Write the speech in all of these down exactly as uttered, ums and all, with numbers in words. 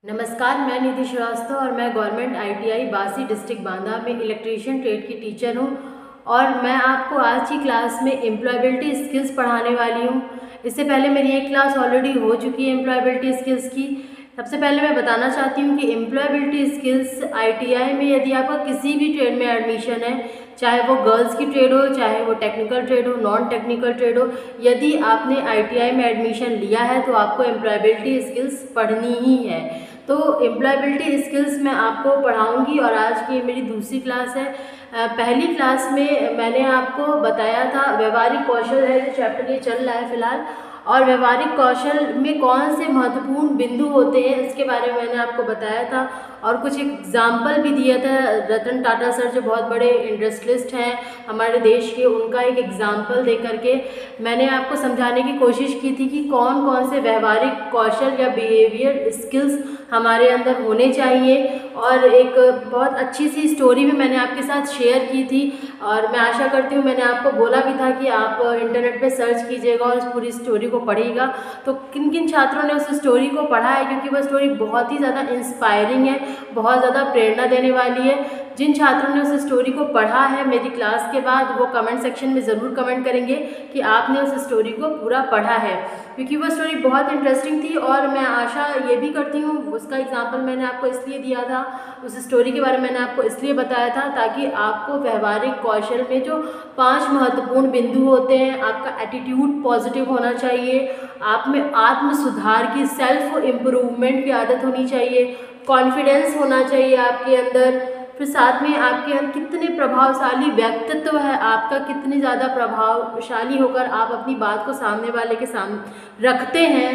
नमस्कार, मैं निधि श्रीवास्तव और मैं government ITI Basi district Banda में इलेक्ट्रीशियन ट्रेड की टीचर हूं और मैं आपको आज की क्लास में एम्प्लॉयबिलिटी स्किल्स पढ़ाने वाली हूं। इससे पहले मेरी एक क्लास ऑलरेडी हो चुकी है एम्प्लॉयबिलिटी स्किल्स की। सबसे पहले मैं बताना चाहती हूं कि एम्प्लॉयबिलिटी स्किल्स आईटीआई में यदि आपका किसी भी ट्रेड में एडमिशन है, चाहे वो गर्ल्स की ट्रेड हो, चाहे वो टेक्निकल ट्रेड हो, नॉन टेक्निकल ट्रेड हो, यदि आपने आईटीआई में एडमिशन लिया है तो आपको एम्प्लॉयबिलिटी स्किल्स पढ़नी ही है। तो एम्प्लॉयबिलिटी स्किल्स मैं आपको पढ़ाऊंगी और आज की मेरी दूसरी क्लास है। पहली क्लास में मैंने आपको बताया था व्यवहारिक कौशल है, जो चैप्टर ये चल रहा है फिलहाल, और व्यवहारिक कौशल में कौन से महत्वपूर्ण बिंदु होते हैं इसके बारे में मैंने आपको बताया था और कुछ एग्जाम्पल भी दिया था। रतन टाटा सर जो बहुत बड़े इंडस्ट्रियलिस्ट हैं हमारे देश के, उनका एक एग्जाम्पल दे करके मैंने आपको समझाने की कोशिश की थी कि कौन कौन से व्यवहारिक कौशल या बिहेवियर स्किल्स हमारे अंदर होने चाहिए। और एक बहुत अच्छी सी स्टोरी भी मैंने आपके साथ शेयर की थी और मैं आशा करती हूँ, मैंने आपको बोला भी था कि आप इंटरनेट पे सर्च कीजिएगा और उस पूरी स्टोरी को पढ़िएगा। तो किन किन छात्रों ने उस स्टोरी को पढ़ा है, क्योंकि वह स्टोरी बहुत ही ज़्यादा इंस्पायरिंग है, बहुत ज़्यादा प्रेरणा देने वाली है। जिन छात्रों ने उस स्टोरी को पढ़ा है मेरी क्लास के बाद, वो कमेंट सेक्शन में ज़रूर कमेंट करेंगे कि आपने उस स्टोरी को पूरा पढ़ा है, क्योंकि वो स्टोरी बहुत इंटरेस्टिंग थी। और मैं आशा ये भी करती हूँ, उसका एग्जाम्पल मैंने आपको इसलिए दिया था, उस स्टोरी के बारे में मैंने आपको इसलिए बताया था ताकि आपको व्यवहारिक कौशल में जो पांच महत्वपूर्ण बिंदु होते हैं, आपका एटीट्यूड पॉजिटिव होना चाहिए, आप में आत्म सुधार की, सेल्फ इम्प्रूवमेंट की आदत होनी चाहिए, कॉन्फिडेंस होना चाहिए आपके अंदर, फिर साथ में आपके अंदर कितने प्रभावशाली व्यक्तित्व है आपका, कितनी ज़्यादा प्रभावशाली होकर आप अपनी बात को सामने वाले के सामने रखते हैं,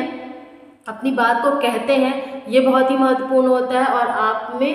अपनी बात को कहते हैं, ये बहुत ही महत्वपूर्ण होता है। और आप में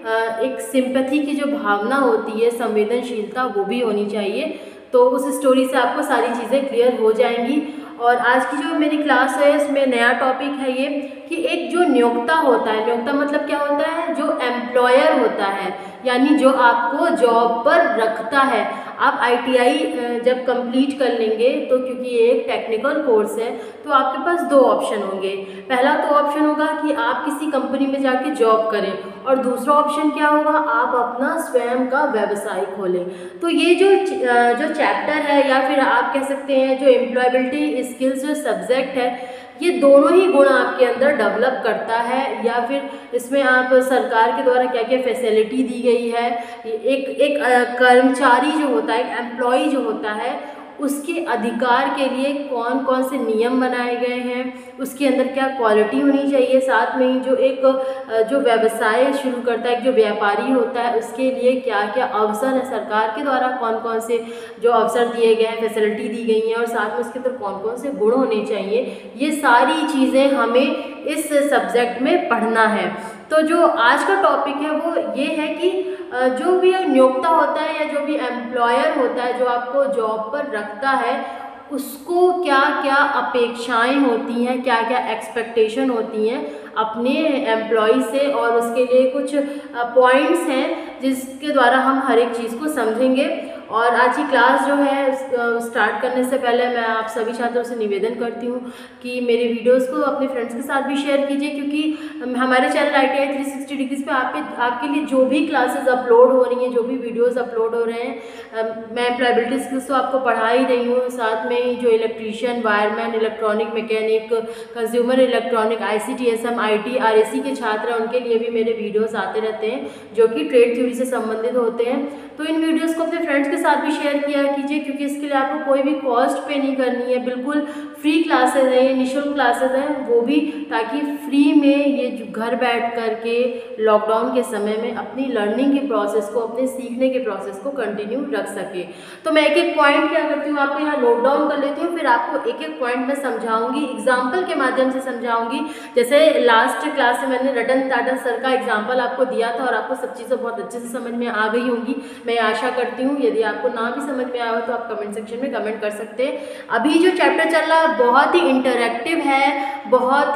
एक सिंपैथी की जो भावना होती है, संवेदनशीलता, वो भी होनी चाहिए। तो उस स्टोरी से आपको सारी चीज़ें क्लियर हो जाएंगी। और आज की जो मेरी क्लास है इसमें नया टॉपिक है ये कि एक जो नियोक्ता होता है, नियोक्ता मतलब क्या होता है, जो एम्प्लॉयर होता है, यानी जो आपको जॉब पर रखता है। आप आईटीआई जब कंप्लीट कर लेंगे तो क्योंकि ये एक टेक्निकल कोर्स है तो आपके पास दो ऑप्शन होंगे। पहला तो ऑप्शन होगा कि आप किसी कंपनी में जाके जॉब करें और दूसरा ऑप्शन क्या होगा, आप अपना स्वयं का व्यवसाय खोलें। तो ये जो जो चैप्टर है, या फिर आप कह सकते हैं जो एम्प्लॉयबिलिटी स्किल्स जो सब्जेक्ट है, ये दोनों ही गुण आपके अंदर डेवलप करता है। या फिर इसमें आप सरकार के द्वारा क्या क्या फैसिलिटी दी गई है, एक एक कर्मचारी जो होता है, एक एम्प्लॉय जो होता है, उसके अधिकार के लिए कौन कौन से नियम बनाए गए हैं, उसके अंदर क्या क्वालिटी होनी चाहिए, साथ में ही जो एक जो व्यवसाय शुरू करता है, जो व्यापारी होता है, उसके लिए क्या क्या अवसर है, सरकार के द्वारा कौन कौन से जो अवसर दिए गए हैं, फैसिलिटी दी गई हैं, और साथ में उसके अंदर कौन कौन से गुण होने चाहिए, ये सारी चीज़ें हमें इस सब्जेक्ट में पढ़ना है। तो जो आज का टॉपिक है वो ये है कि जो भी नियोक्ता होता है या जो भी एम्प्लॉयर होता है, जो आपको जॉब पर रखता है, उसको क्या क्या अपेक्षाएं होती हैं, क्या क्या एक्सपेक्टेशन होती हैं अपने एम्प्लॉय से, और उसके लिए कुछ पॉइंट्स हैं जिसके द्वारा हम हर एक चीज़ को समझेंगे। और आज की क्लास जो है स्टार्ट करने से पहले मैं आप सभी छात्रों से निवेदन करती हूँ कि मेरे वीडियोस को अपने फ्रेंड्स के साथ भी शेयर कीजिए, क्योंकि हमारे channel I T I three sixty degrees पे आप आपके लिए जो भी क्लासेस अपलोड हो रही हैं, जो भी वीडियोस अपलोड हो रहे हैं, मैं एम्प्लॉयबिलिटी स्किल्स तो आपको पढ़ा ही रही हूँ, साथ में ही जो electrician, wireman, electronic mechanic, consumer electronic, I C T S M, I T, R A C के छात्र हैं, उनके लिए भी मेरे वीडियोस आते रहते हैं जो कि ट्रेड थ्योरी से संबंधित होते हैं। तो इन वीडियोस को अपने फ्रेंड्स के साथ भी शेयर किया कीजिए, क्योंकि इसके लिए आपको कोई भी कॉस्ट पे नहीं करनी है, बिल्कुल फ्री क्लासेस हैं, ये निःशुल्क क्लासेस हैं, वो भी ताकि फ्री में ये घर बैठ कर के लॉकडाउन के समय में अपनी लर्निंग के प्रोसेस को, अपने सीखने के प्रोसेस को कंटिन्यू रख सके। तो मैं एक एक पॉइंट क्या करती हूँ, आपको यहाँ नोट डाउन कर लेती हूँ, फिर आपको एक एक पॉइंट में समझाऊंगी, एग्जाम्पल के माध्यम से समझाऊंगी। जैसे लास्ट क्लास में मैंने रतन टाटा सर का एग्जाम्पल आपको दिया था और आपको सब चीज़ें बहुत अच्छे से समझ में आ गई होंगी, मैं आशा करती हूँ। यदि आपको ना भी समझ में आया हो तो आप कमेंट सेक्शन में कमेंट कर सकते हैं। अभी जो चैप्टर चल रहा है बहुत ही इंटरैक्टिव है, बहुत ही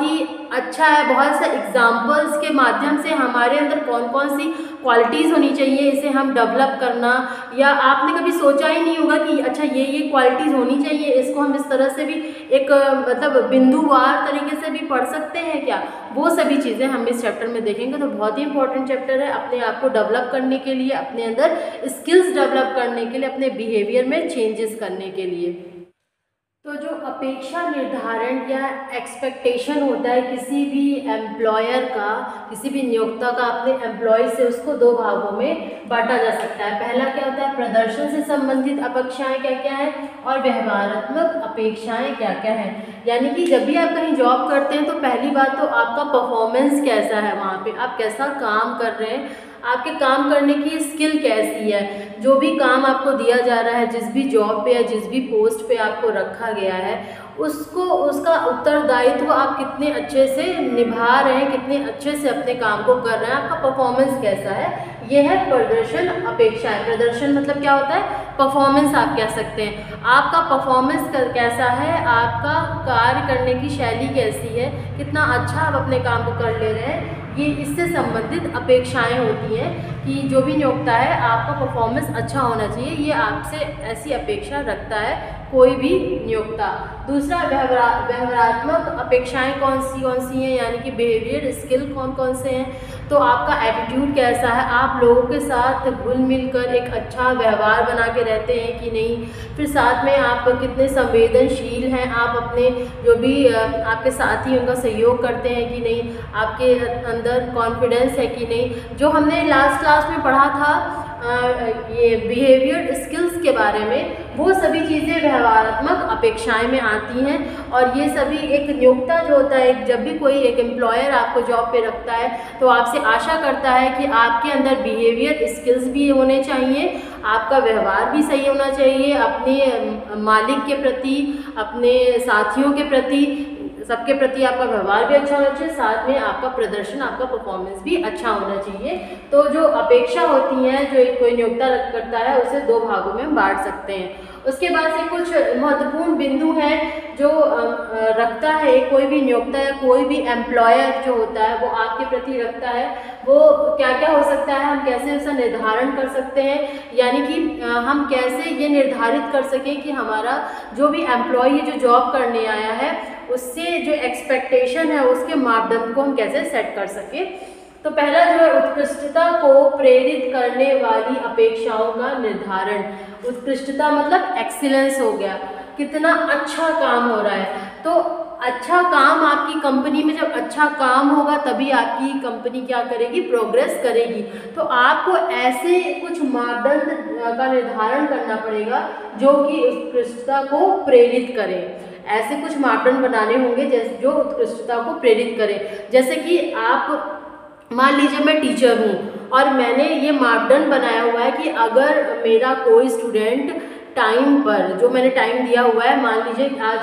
अच्छा है, बहुत से एग्जाम्पल्स के माध्यम से हमारे अंदर कौन कौन सी क्वालिटीज़ होनी चाहिए इसे हम डेवलप करना, या आपने कभी सोचा ही नहीं होगा कि अच्छा ये ये क्वालिटीज़ होनी चाहिए, इसको हम इस तरह से भी एक मतलब बिंदुवार तरीके से भी पढ़ सकते हैं क्या, वो सभी चीज़ें हम इस चैप्टर में देखेंगे। तो बहुत ही इंपॉर्टेंट चैप्टर है अपने आप को डेवलप करने के लिए, अपने अंदर स्किल्स डेवलप करने के लिए, अपने बिहेवियर में चेंजेस करने के लिए। तो जो अपेक्षा निर्धारण या एक्सपेक्टेशन होता है किसी भी एम्प्लॉयर का, किसी भी नियोक्ता का अपने एम्प्लॉय से, उसको दो भागों में बांटा जा सकता है। पहला क्या होता है, प्रदर्शन से संबंधित अपेक्षाएं क्या क्या हैं, और व्यवहारात्मक अपेक्षाएं क्या क्या हैं। यानी कि जब भी आप कहीं जॉब करते हैं तो पहली बात तो आपका परफॉर्मेंस कैसा है, वहाँ पे आप कैसा काम कर रहे हैं, आपके काम करने की स्किल कैसी है, जो भी काम आपको दिया जा रहा है, जिस भी जॉब पे या जिस भी पोस्ट पे आपको रखा गया है, उसको उसका उत्तरदायित्व आप कितने अच्छे से निभा रहे हैं, कितने अच्छे से अपने काम को कर रहे हैं, आपका परफॉर्मेंस कैसा है, ये है प्रदर्शन अपेक्षाएं। प्रदर्शन मतलब क्या होता है, परफॉर्मेंस आप कह सकते हैं, आपका परफॉर्मेंस कैसा है, आपका कार्य करने की शैली कैसी है, कितना अच्छा आप अपने काम को कर ले रहे हैं, ये इससे संबंधित अपेक्षाएं होती हैं कि जो भी नियोक्ता है आपका परफॉर्मेंस अच्छा होना चाहिए, ये आपसे ऐसी अपेक्षा रखता है कोई भी नियोक्ता। दूसरा व्यवहारात्मक अपेक्षाएं कौन सी कौन सी हैं, यानी कि बिहेवियर स्किल कौन कौन से हैं, तो आपका एटीट्यूड कैसा है, आप लोगों के साथ घुल मिल कर एक अच्छा व्यवहार बना के रहते हैं कि नहीं, फिर साथ में आप कितने संवेदनशील हैं, आप अपने जो भी आपके साथी उनका सहयोग करते हैं कि नहीं, आपके अंदर कॉन्फिडेंस है कि नहीं। जो हमने लास्ट क्लास में पढ़ा था आ, ये बिहेवियर स्किल्स के बारे में, वो सभी चीज़ें व्यवहारात्मक अपेक्षाएं में आती हैं, और ये सभी एक नियोक्ता जो होता है, जब भी कोई एक एम्प्लॉयर आपको जॉब पे रखता है तो आपसे आशा करता है कि आपके अंदर बिहेवियर स्किल्स भी होने चाहिए, आपका व्यवहार भी सही होना चाहिए, अपने मालिक के प्रति, अपने साथियों के प्रति, सबके प्रति आपका व्यवहार भी अच्छा होना चाहिए, साथ में आपका प्रदर्शन, आपका परफॉर्मेंस भी अच्छा होना चाहिए। तो जो अपेक्षा होती हैं जो एक कोई नियोक्ता करता है, उसे दो भागों में बांट सकते हैं। उसके बाद से कुछ महत्वपूर्ण बिंदु हैं जो रखता है कोई भी नियोक्ता या कोई भी एम्प्लॉयर जो होता है वो आपके प्रति रखता है, वो क्या क्या हो सकता है, हम कैसे उसका निर्धारण कर सकते हैं, यानी कि हम कैसे ये निर्धारित कर सकें कि हमारा जो भी एम्प्लॉय जो जॉब करने आया है उससे जो एक्सपेक्टेशन है उसके मापदंड को हम कैसे सेट कर सकें। तो पहला जो है उत्कृष्टता को प्रेरित करने वाली अपेक्षाओं का निर्धारण। उत्कृष्टता मतलब एक्सीलेंस हो गया, कितना अच्छा काम हो रहा है। तो अच्छा काम आपकी कंपनी में, जब अच्छा काम होगा तभी आपकी कंपनी क्या करेगी, प्रोग्रेस करेगी। तो आपको ऐसे कुछ मापदंड का निर्धारण करना पड़ेगा जो कि उत्कृष्टता को प्रेरित करें। ऐसे कुछ मापदंड बनाने होंगे जैसे जो उत्कृष्टता को प्रेरित करें। जैसे कि आप मान लीजिए मैं टीचर हूँ और मैंने ये मापदंड बनाया हुआ है कि अगर मेरा कोई स्टूडेंट टाइम पर, जो मैंने टाइम दिया हुआ है, मान लीजिए आज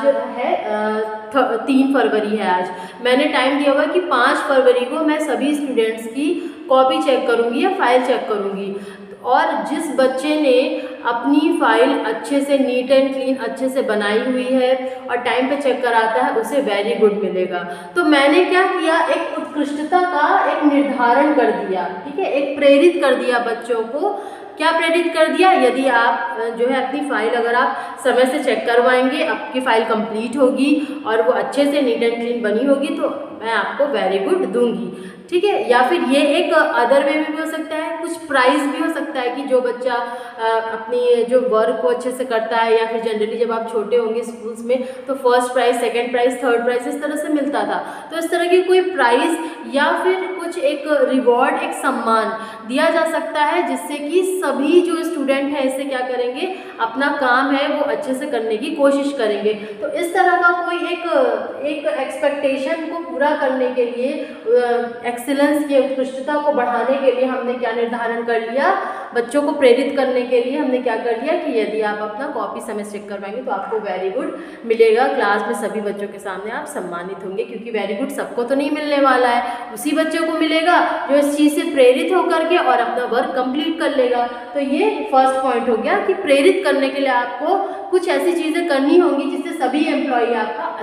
है तीन फरवरी है, आज मैंने टाइम दिया हुआ है कि पाँच फरवरी को मैं सभी स्टूडेंट्स की कॉपी चेक करूँगी या फाइल चेक करूँगी, और जिस बच्चे ने अपनी फाइल अच्छे से नीट एंड क्लीन अच्छे से बनाई हुई है और टाइम पे चेक कराता है उसे वेरी गुड मिलेगा। तो मैंने क्या किया, एक उत्कृष्टता का एक निर्धारण कर दिया, ठीक है, एक प्रेरित कर दिया बच्चों को। क्या प्रेरित कर दिया, यदि आप जो है अपनी फ़ाइल अगर आप समय से चेक करवाएंगे, आपकी फ़ाइल कंप्लीट होगी और वो अच्छे से नीट एंड क्लीन बनी होगी तो मैं आपको वेरी गुड दूंगी, ठीक है। या फिर ये एक अदर वे में भी हो सकता है, कुछ प्राइज़ भी हो सकता है कि जो बच्चा अपनी जो वर्क को अच्छे से करता है, या फिर जनरली जब आप छोटे होंगे स्कूल्स में तो first prize, second prize, third prize इस तरह से मिलता था। तो इस तरह की कोई प्राइज़ या फिर कुछ एक रिवॉर्ड, एक सम्मान दिया जा सकता है जिससे कि सभी जो स्टूडेंट हैं इससे क्या करेंगे, अपना काम है वो अच्छे से करने की कोशिश करेंगे। तो इस तरह का कोई एक एक एक्सपेक्टेशन को पूरा करने के लिए, एक्सीलेंस की उत्कृष्टता को बढ़ाने के लिए हमने क्या निर्धारण कर लिया, बच्चों को प्रेरित करने के लिए हमने क्या कर लिया कि यदि आप अपना कॉपी समय से चेक करवाएंगे तो आपको वेरी गुड मिलेगा। क्लास में सभी बच्चों के सामने आप सम्मानित होंगे, क्योंकि वेरी गुड सबको तो नहीं मिलने वाला है, उसी बच्चों को मिलेगा जो इस चीज़ से प्रेरित होकर के और अपना वर्क कंप्लीट कर लेगा। तो ये फर्स्ट पॉइंट हो गया कि प्रेरित करने के लिए आपको कुछ ऐसी चीज़ें करनी होंगी जिससे सभी एम्प्लॉई आपका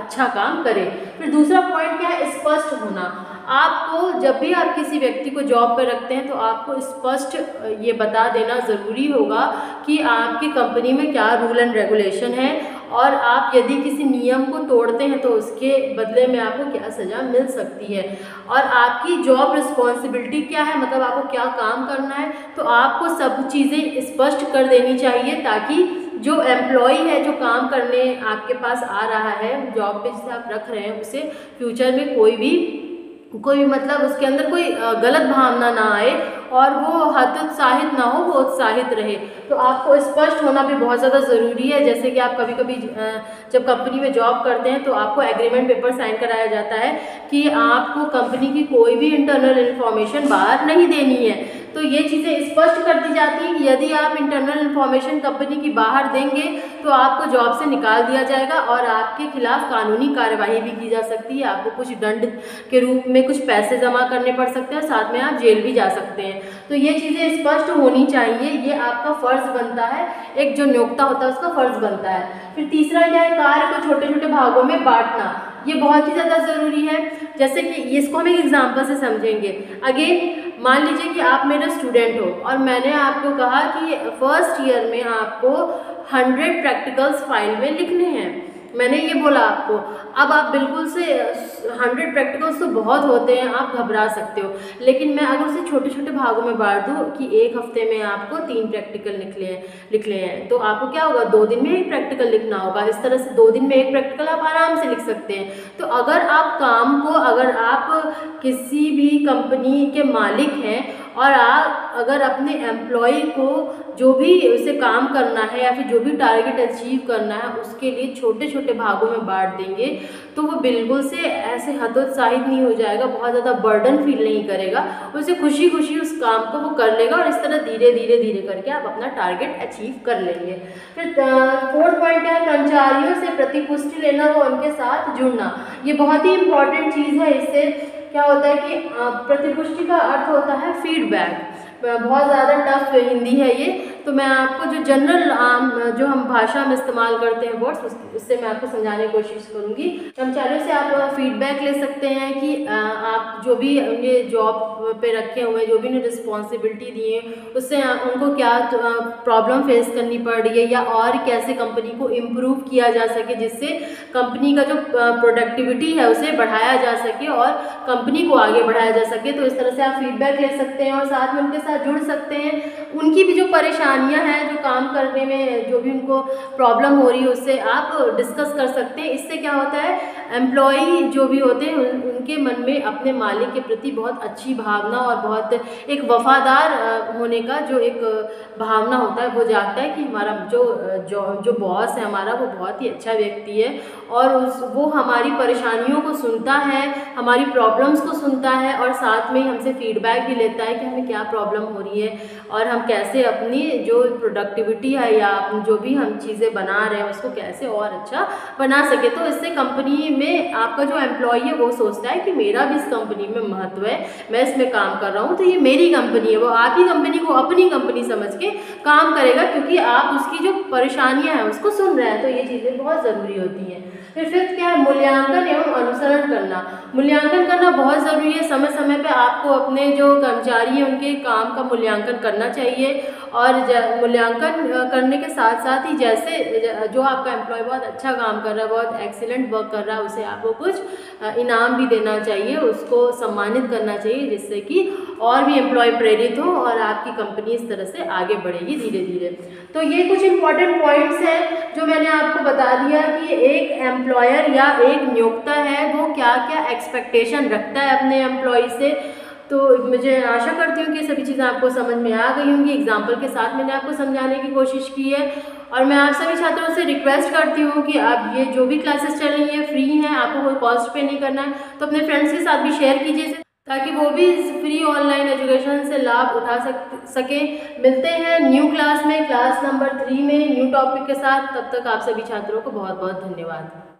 अच्छा काम करे। फिर दूसरा पॉइंट क्या है, स्पष्ट होना। आपको जब भी आप किसी व्यक्ति को जॉब पर रखते हैं तो आपको स्पष्ट ये बता देना ज़रूरी होगा कि आपकी कंपनी में क्या रूल एंड रेगुलेशन है, और आप यदि किसी नियम को तोड़ते हैं तो उसके बदले में आपको क्या सज़ा मिल सकती है, और आपकी जॉब रिस्पॉन्सिबिलिटी क्या है, मतलब आपको क्या काम करना है। तो आपको सब चीज़ें स्पष्ट कर देनी चाहिए ताकि जो एम्प्लॉय है, जो काम करने आपके पास आ रहा है, जॉब पे जिसे आप रख रहे हैं, उसे फ्यूचर में कोई भी कोई मतलब उसके अंदर कोई गलत भावना ना आए और वो हतोत्साहित ना हो, वो उत्साहित रहे। तो आपको स्पष्ट होना भी बहुत ज़्यादा ज़रूरी है। जैसे कि आप कभी कभी जब कंपनी में जॉब करते हैं तो आपको एग्रीमेंट पेपर साइन कराया जाता है कि आपको कंपनी की कोई भी इंटरनल इन्फॉर्मेशन बाहर नहीं देनी है। तो ये चीज़ें स्पष्ट कर दी जाती हैं कि यदि आप इंटरनल इन्फॉर्मेशन कंपनी की बाहर देंगे तो आपको जॉब से निकाल दिया जाएगा और आपके खिलाफ कानूनी कार्यवाही भी की जा सकती है। आपको कुछ दंड के रूप में कुछ पैसे जमा करने पड़ सकते हैं और साथ में आप जेल भी जा सकते हैं। तो ये चीज़ें स्पष्ट होनी चाहिए, ये आपका फ़र्ज़ बनता है, एक जो नियोक्ता होता है उसका फ़र्ज़ बनता है। फिर तीसरा क्या है, कार्य को छोटे छोटे भागों में बांटना। ये बहुत ही ज़्यादा ज़रूरी है। जैसे कि इसको हम एक एग्जाम्पल से समझेंगे। अगेन मान लीजिए कि आप मेरे स्टूडेंट हो और मैंने आपको कहा कि फर्स्ट ईयर में आपको हंड्रेड प्रैक्टिकल्स फाइल में लिखने हैं, मैंने ये बोला आपको। अब आप बिल्कुल से हंड्रेड प्रैक्टिकल्स तो बहुत होते हैं, आप घबरा सकते हो, लेकिन मैं अगर उसे छोटे छोटे भागों में बांट दूँ कि एक हफ्ते में आपको तीन प्रैक्टिकल निकले हैं लिख ले हैं, तो आपको क्या होगा, दो दिन में एक प्रैक्टिकल लिखना होगा। इस तरह से दो दिन में एक प्रैक्टिकल आप आराम से लिख सकते हैं। तो अगर आप काम को, अगर आप किसी भी कंपनी के मालिक हैं और आप अगर अपने एम्प्लॉय को जो भी उसे काम करना है या फिर जो भी टारगेट अचीव करना है उसके लिए छोटे छोटे भागों में बांट देंगे तो वो बिल्कुल से ऐसे हतोत्साहित नहीं हो जाएगा, बहुत ज़्यादा बर्डन फील नहीं करेगा, उसे खुशी खुशी उस काम को वो कर लेगा और इस तरह धीरे धीरे धीरे करके आप अपना टारगेट अचीव कर लेंगे। फिर फोर्थ पॉइंट क्या है, कर्मचारियों से प्रतिपुष्टि लेना व उनके साथ जुड़ना। ये बहुत ही इंपॉर्टेंट चीज़ है। इससे क्या होता है कि प्रतिपुष्टि का अर्थ होता है फीडबैक। बहुत ज़्यादा टफ हिंदी है ये, तो मैं आपको जो जनरल आम जो हम भाषा में इस्तेमाल करते हैं वर्ड्स, उससे मैं आपको समझाने की कोशिश करूँगी। कर्मचारियों से आप फीडबैक ले सकते हैं कि आप जो भी उनके जॉब पे रखे हुए, जो भी उन्हें रिस्पॉन्सिबिलिटी दी है, उससे उनको क्या प्रॉब्लम फेस करनी पड़ रही है या और कैसे कंपनी को इम्प्रूव किया जा सके, जिससे कंपनी का जो प्रोडक्टिविटी है उसे बढ़ाया जा सके और कंपनी को आगे बढ़ाया जा सके। तो इस तरह से आप फीडबैक ले सकते हैं और साथ में उनके साथ जुड़ सकते हैं। उनकी भी जो परेशानियां हैं, जो काम करने में जो भी उनको प्रॉब्लम हो रही है, उससे आप डिस्कस कर सकते हैं। इससे क्या होता है, एम्प्लॉई जो भी होते हैं उन, उनके मन में अपने मालिक के प्रति बहुत अच्छी भावना और बहुत एक वफादार होने का जो एक भावना होता है वो जागता है कि हमारा जो जो जो बॉस है हमारा, वो बहुत ही अच्छा व्यक्ति है और उस वो हमारी परेशानियों को सुनता है, हमारी प्रॉब्लम्स को सुनता है और साथ में हमसे फीडबैक भी लेता है कि हमें क्या प्रॉब्लम हो रही है और हम कैसे अपनी जो प्रोडक्टिविटी है या जो भी हम चीज़ें बना रहे हैं उसको कैसे और अच्छा बना सके। तो इससे कंपनी में आपका जो एम्प्लॉय है वो सोचता है कि मेरा भी इस कंपनी में महत्व है, मैं इसमें काम कर रहा हूँ, तो ये मेरी कंपनी है। वो आपकी कंपनी को अपनी कंपनी समझ के काम करेगा क्योंकि आप उसकी जो परेशानियाँ हैं उसको सुन रहे हैं। तो ये चीज़ें बहुत ज़रूरी होती हैं। फिर फिफ्थ क्या है, मूल्यांकन एवं अनुसरण करना। मूल्यांकन करना बहुत ज़रूरी है। समय समय पे आपको अपने जो कर्मचारी हैं उनके काम का मूल्यांकन करना चाहिए और मूल्यांकन करने के साथ साथ ही जैसे जो आपका एम्प्लॉय बहुत अच्छा काम कर रहा है, बहुत एक्सीलेंट वर्क कर रहा है, उसे आपको कुछ इनाम भी देना चाहिए, उसको सम्मानित करना चाहिए, जिससे कि और भी एम्प्लॉय प्रेरित हो और आपकी कंपनी इस तरह से आगे बढ़ेगी धीरे धीरे। तो ये कुछ इंपॉर्टेंट पॉइंट्स हैं जो मैंने आपको बता दिया कि एक एम्प्लॉयर या एक नियोक्ता है वो क्या क्या एक्सपेक्टेशन रखता है अपने एम्प्लॉय से। तो मुझे आशा करती हूँ कि सभी चीज़ें आपको समझ में आ गई होंगी। एग्जाम्पल के साथ मैंने आपको समझाने की कोशिश की है और मैं आप सभी छात्रों से रिक्वेस्ट करती हूँ कि आप ये जो भी क्लासेस चल रही हैं फ्री हैं, आपको कोई कॉस्ट पे नहीं करना है, तो अपने फ्रेंड्स के साथ भी शेयर कीजिए ताकि वो भी इस फ्री ऑनलाइन एजुकेशन से लाभ उठा सक सकें। मिलते हैं न्यू क्लास में, क्लास नंबर थ्री में न्यू टॉपिक के साथ। तब तक आप सभी छात्रों को बहुत बहुत धन्यवाद।